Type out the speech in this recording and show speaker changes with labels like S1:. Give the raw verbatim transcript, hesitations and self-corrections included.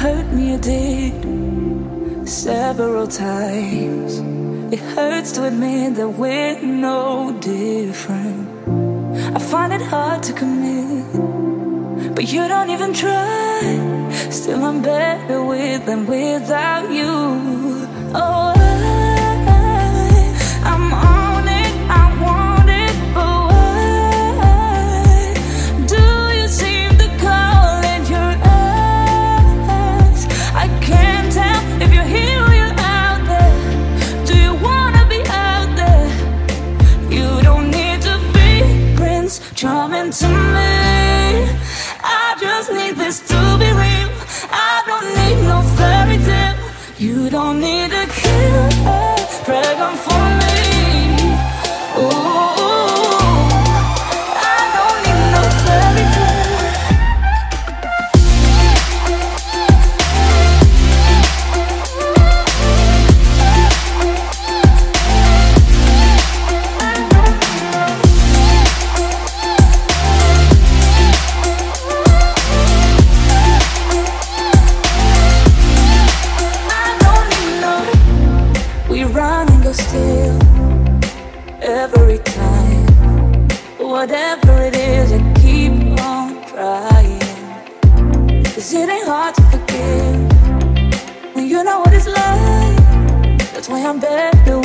S1: hurt me, you did, several times. It hurts to admit that we're no different. I find it hard to commit, but you don't even try. Still I'm better with than without you. Oh, I, I'm on it, I want it, but why do you seem to call in your eyes? I can't tell if you're here or you're out there. Do you wanna be out there? You don't need to be Prince Charming to me. I just need this to be real. I don't need no fairy tale. You don't need to kill a dragon for me. Ooh, I don't need no fairy tale. Still, every time, whatever it is, I keep on trying. 'Cause it ain't hard to forgive when you know what it's like. That's why I'm better